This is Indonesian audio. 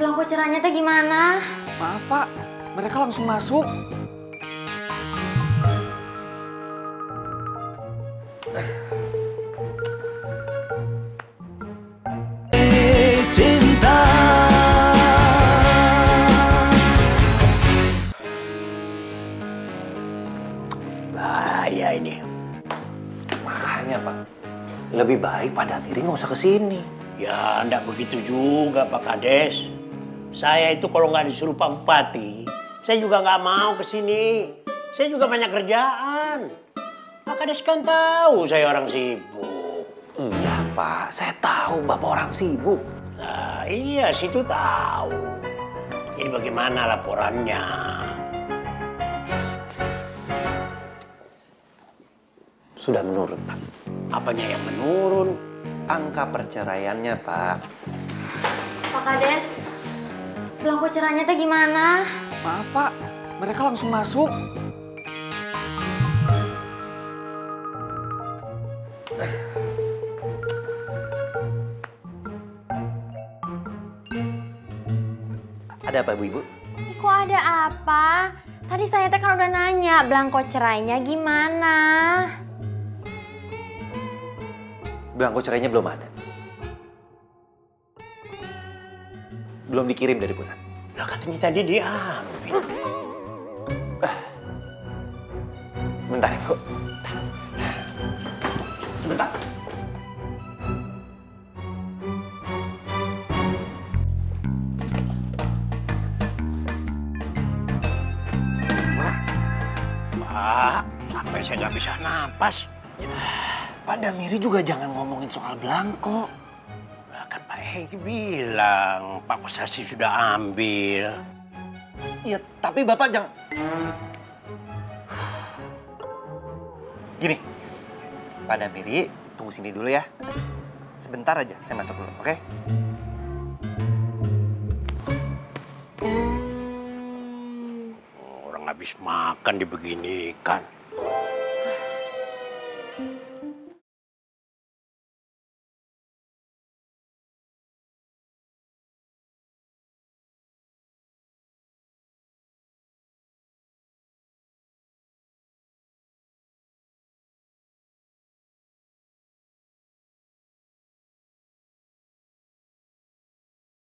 Belangko cerahnya teh gimana? Maaf Pak, mereka langsung masuk. Cinta. Bahaya ini. Makanya Pak, lebih baik Pak Damiri nggak usah kesini. Ya, enggak begitu juga Pak Kades. Saya itu kalau nggak disuruh Pak Bupati, saya juga nggak mau kesini. Saya juga banyak kerjaan. Pak Kades kan tahu saya orang sibuk. Iya Pak, saya tahu Bapak orang sibuk. Nah, iya situ tahu. Jadi bagaimana laporannya? Sudah menurun Pak. Apanya yang menurun? Angka perceraiannya Pak. Pak Kades, belangko cerahnya teh gimana? Maaf Pak, mereka langsung masuk. Ada apa Ibu? Ih, kok ada apa? Tadi saya teh kan udah nanya, belangko cerainya gimana? Belangko cerainya belum ada. Belum dikirim dari pusat. Lah katanya tadi diambil. Bentar ya Bu. Sebentar. Pak, sampai saya nggak bisa napas. Pak Damiri juga jangan ngomongin soal belangko. Lah kan Pak Hengki bilang Pak Kosasi sudah ambil. Iya, tapi Bapak jangan... Gini, Pak Damiri tunggu sini dulu ya. Sebentar aja, saya masuk dulu, oke? Orang habis makan dibeginikan.